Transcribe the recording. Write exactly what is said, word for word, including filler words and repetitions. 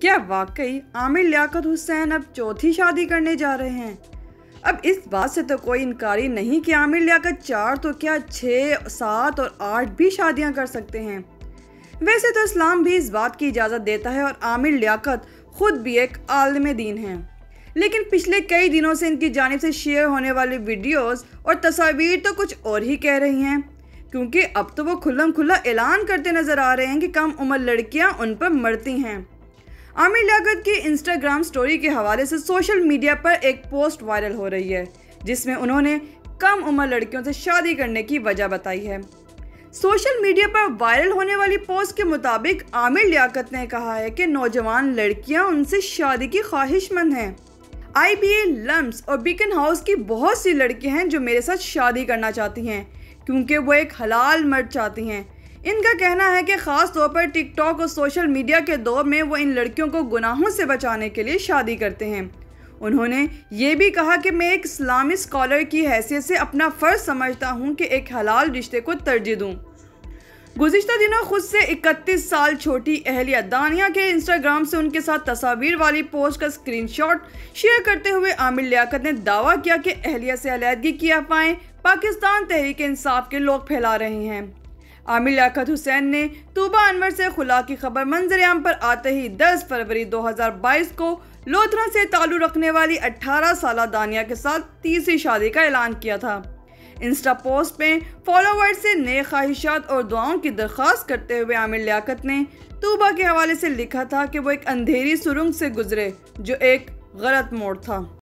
क्या वाकई आमिर लियाकत हुसैन अब चौथी शादी करने जा रहे हैं? अब इस बात से तो कोई इनकारी नहीं कि आमिर लियाकत चार तो क्या छः, सात और आठ भी शादियां कर सकते हैं। वैसे तो इस्लाम भी इस बात की इजाज़त देता है और आमिर लियाकत खुद भी एक आलिम दीन है, लेकिन पिछले कई दिनों से इनकी जानिब से शेयर होने वाली वीडियोस और तस्वीर तो कुछ और ही कह रही हैं, क्योंकि अब तो वो खुल्लम खुल्ला ऐलान करते नजर आ रहे हैं कि कम उम्र लड़कियां उन पर मरती हैं। आमिर लियाकत की इंस्टाग्राम स्टोरी के हवाले से सोशल मीडिया पर एक पोस्ट वायरल हो रही है, जिसमें उन्होंने कम उम्र लड़कियों से शादी करने की वजह बताई है। सोशल मीडिया पर वायरल होने वाली पोस्ट के मुताबिक आमिर लियाकत ने कहा है कि नौजवान लड़कियां उनसे शादी की ख्वाहिशमंद हैं। आई बी ए, लम्स और बीकन हाउस की बहुत सी लड़कियां हैं जो मेरे साथ शादी करना चाहती हैं, क्योंकि वो एक हलाल मर्द चाहती हैं। इनका कहना है कि ख़ास तौर पर टिकटॉक और सोशल मीडिया के दौर में वो इन लड़कियों को गुनाहों से बचाने के लिए शादी करते हैं। उन्होंने ये भी कहा कि मैं एक इस्लामी स्कॉलर की हैसियत से अपना फ़र्ज़ समझता हूँ कि एक हलाल रिश्ते को तरजीह दूँ। गुज़िश्ता दिनों खुद से इकतीस साल छोटी अहलिया दानिया के इंस्टाग्राम से उनके साथ तस्वीर वाली पोस्ट का स्क्रीनशॉट शेयर करते हुए आमिर लियाकत ने दावा किया कि अहलिया से अलहदगी की अफवाहें पाकिस्तान तहरीक इंसाफ के लोग फैला रहे हैं। आमिर लियाकत हुसैन ने तूबा अनवर से खुला की खबर मंजरेआम पर आते ही दस फरवरी दो हज़ार बाईस को लोधरा से ताल्लुक़ रखने वाली अठारह साला दानिया के साथ तीसरी शादी का ऐलान किया था। इंस्टा पोस्ट में फॉलोवर्स से नए ख्वाहिशात और दुआओं की दरख्वास्त करते हुए आमिर लियाकत ने तूबा के हवाले से लिखा था कि वो एक अंधेरी सुरंग से गुजरे जो एक गलत मोड़ था।